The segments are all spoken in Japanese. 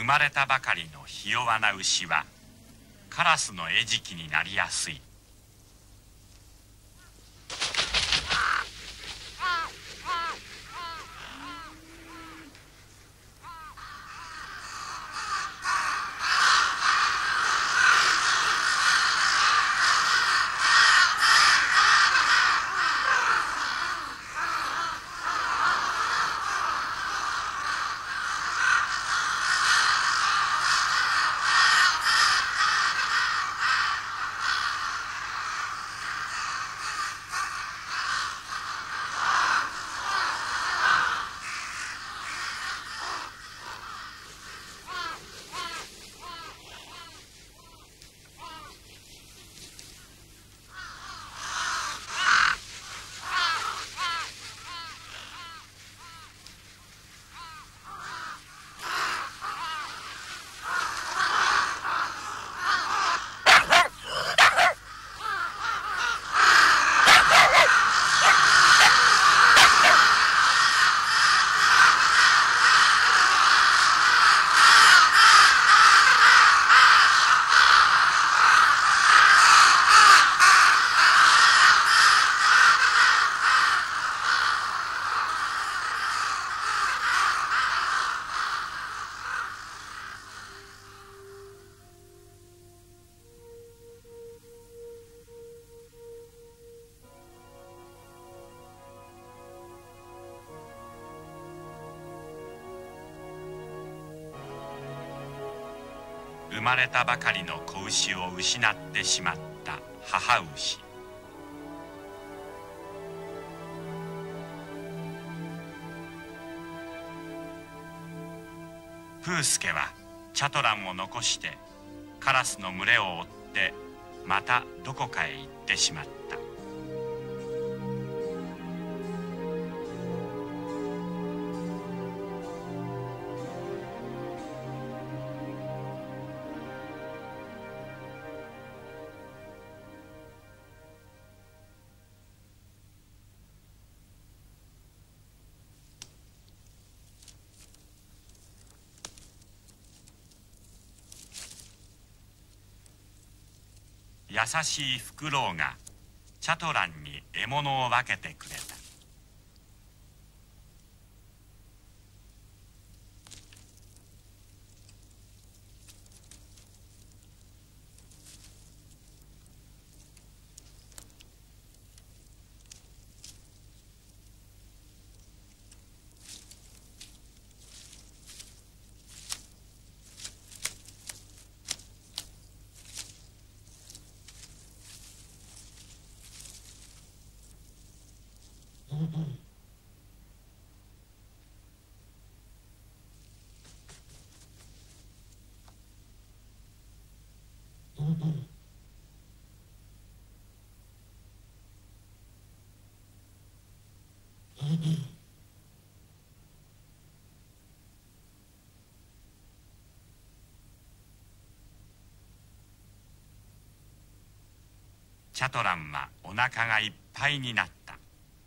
生まれたばかりのひ弱な牛はカラスの餌食になりやすい。生まれたばかりの子牛を失ってしまった母牛。プースケはチャトランを残してカラスの群れを追ってまたどこかへ行ってしまった。優しいフクロウがチャトランに獲物を分けてくれた。チャトランはお腹がいっぱいになった。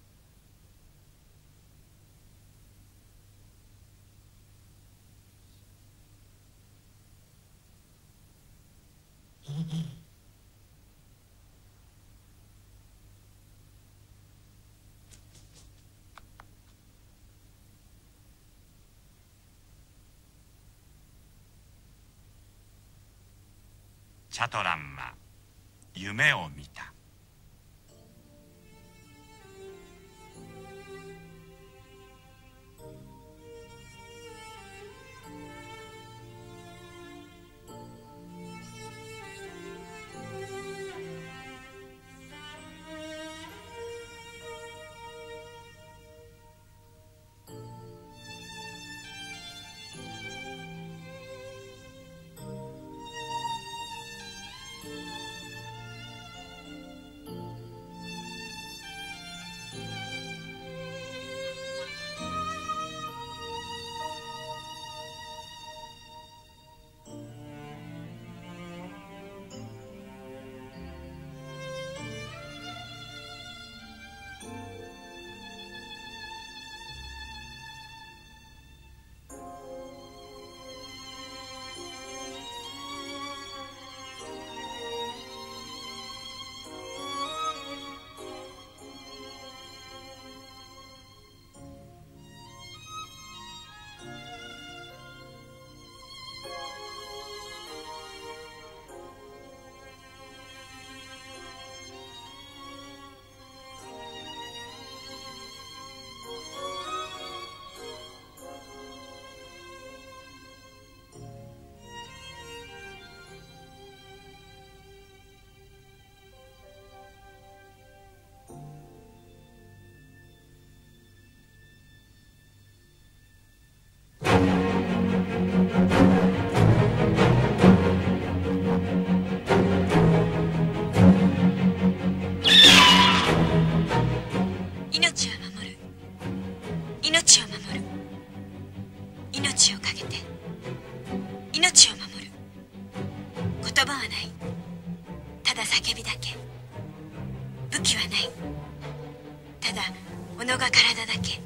チャトランは夢を見た。 命を守る。命をかけて命を守る。言葉はない。ただ叫びだけ。武器はない。ただ己が体だけ。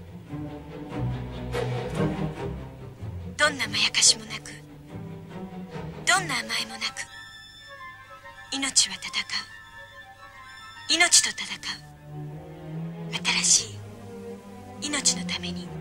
どんなまやかしもなく、どんな甘えもなく、命は戦う。命と戦う。新しい命のために。